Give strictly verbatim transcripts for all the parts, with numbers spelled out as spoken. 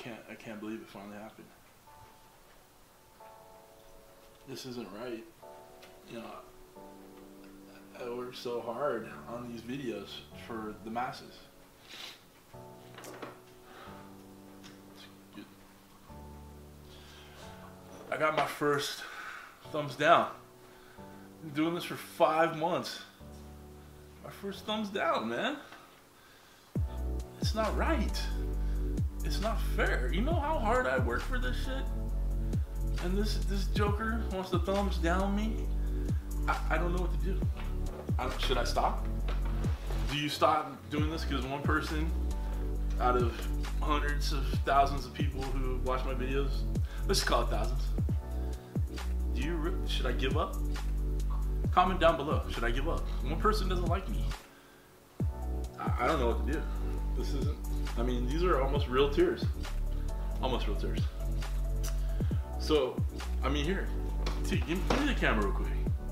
can't I can't believe it finally happened. This isn't right. You know, I work so hard on these videos for the masses. I got my first thumbs down. Been doing this for five months. My first thumbs down, man. It's not right. It's not fair. You know how hard I work for this shit? And this this joker wants to thumbs down me? I, I don't know what to do. I don't, should I stop? Do you stop doing this because one person out of hundreds of thousands of people who watch my videos, let's just call it thousands. Do you, should I give up? Comment down below, should I give up? One person doesn't like me. I, I don't know what to do. This isn't, I mean, these are almost real tears. Almost real tears. So, I mean, here, T, give, give me the camera real quick.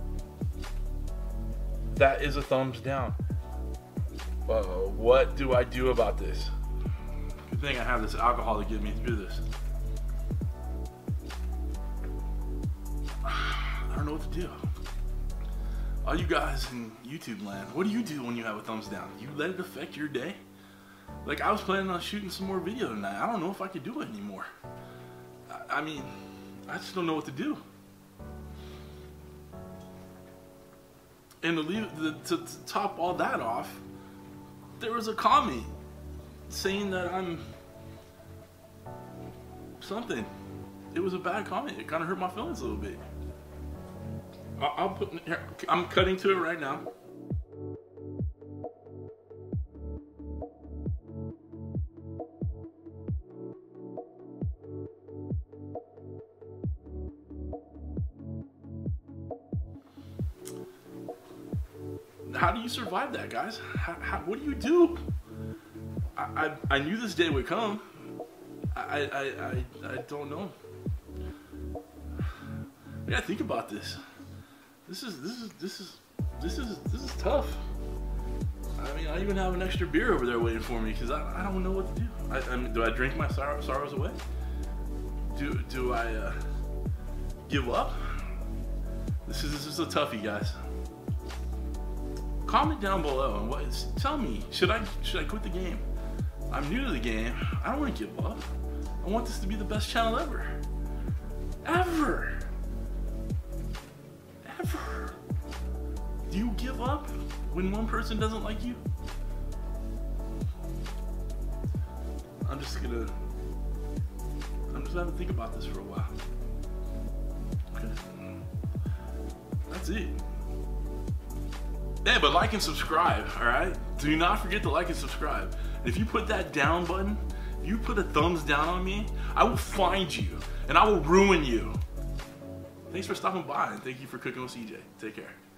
That is a thumbs down. Uh, what do I do about this? Good thing I have this alcohol to get me through this. I don't know what to do. All you guys in YouTube land, what do you do when you have a thumbs down? You let it affect your day? Like, I was planning on shooting some more video tonight. I don't know if I could do it anymore. I, I mean, I just don't know what to do. And to, leave, to, to, to top all that off, there was a comment saying that I'm something. It was a bad comment. It kind of hurt my feelings a little bit. I'll, I'll put here. I'm cutting to it right now. How do you survive that, guys? How, how, what do you do? I, I, I knew this day would come. I, I, I, I don't know. I gotta think about this. This is, this is, this is, this is, this is tough. I mean, I even have an extra beer over there waiting for me because I, I don't know what to do. I, I mean, do I drink my sorrow, sorrows away? Do, do I uh, give up? This is, this is a toughie, guys. Comment down below and what is, tell me, should I should I quit the game? I'm new to the game. I don't want to give up. I want this to be the best channel ever. Ever. Ever. Do you give up when one person doesn't like you? I'm just gonna I'm just gonna think about this for a while. Okay. That's it. Yeah, but like and subscribe, all right? Do not forget to like and subscribe. And if you put that down button, if you put a thumbs down on me, I will find you and I will ruin you. Thanks for stopping by and thank you for cooking with C J. Take care.